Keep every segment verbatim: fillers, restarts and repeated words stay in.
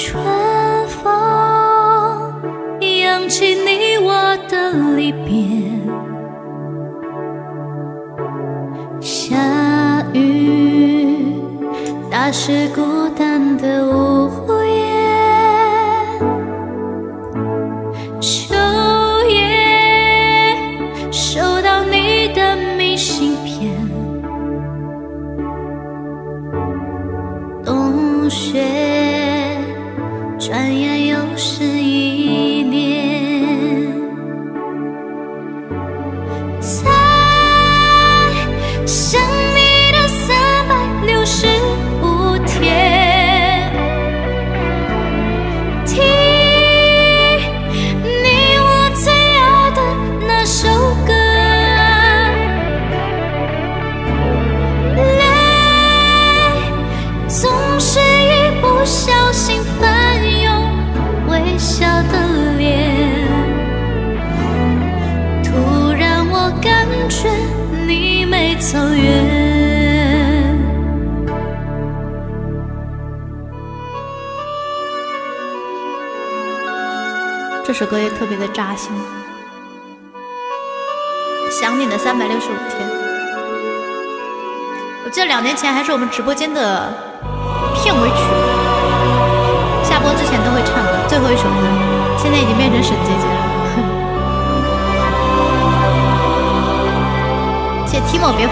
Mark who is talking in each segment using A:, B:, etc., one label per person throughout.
A: 春风扬起你我的离别，下雨打湿孤单的屋檐，秋夜收到你的明信片，冬雪转眼又是一年，在想你的三百六十五天，听你我最爱的那首歌，泪总是一不小心翻涌微笑的脸，突然我感觉你没走远。这首歌也特别的扎心，想你的三百六十五天。我记得两年前还是我们直播间的片尾曲，下播之前都会唱的最后一首歌，现在已经变成沈姐姐了。谢谢 Timo 别跑。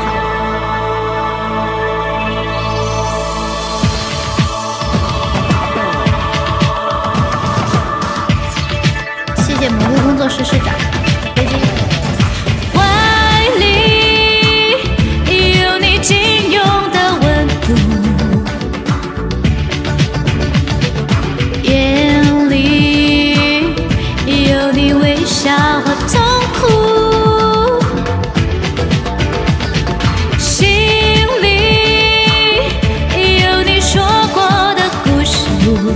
A: 谢谢蘑菇工作室室长飞机。怀里有你紧拥的温度，眼里有你微笑和痛苦，心里有你说过的故事，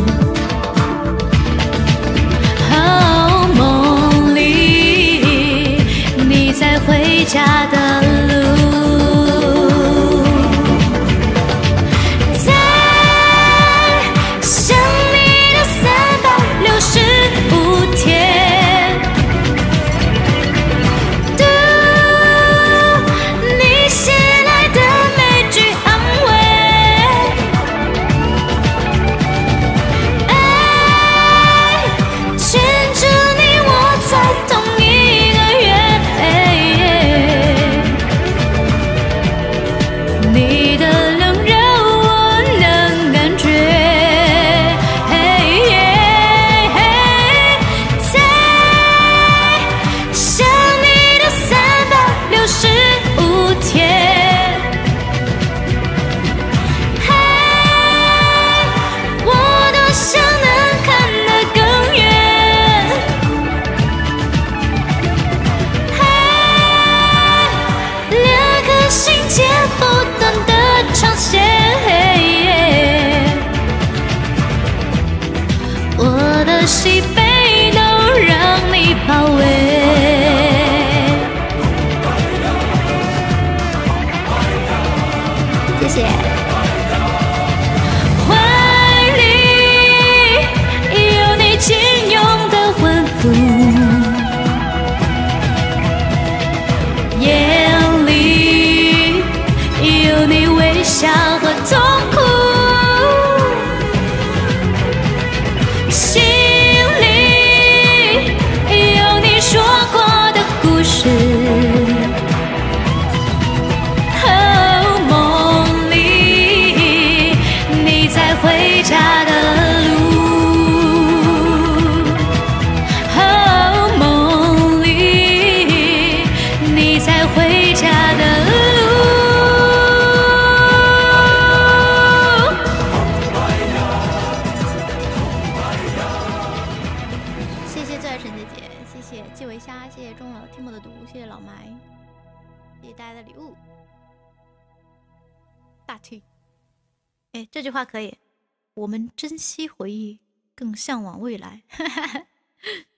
A: 哦，梦里你在回家的路，在想你的三百六十五天，读你写来的每句安慰，爱牵着你我在同一个月，你的冷热我能感觉，在想你的三百六十五天，我多想能看得更远，两颗心间不断的长线，我的西北都让你包围。谢谢。怀里有你紧拥的温度，眼里有你微笑和痛苦，心里有你说过的故事，哦，梦里你在回家的路，哦，梦里你在回家的路。谢谢最爱陈姐姐，谢谢季维虾，谢谢中了 Timo 的毒，谢谢老埋，谢谢大家的礼物。大 T， 哎，这句话可以，我们珍惜回忆，更向往未来。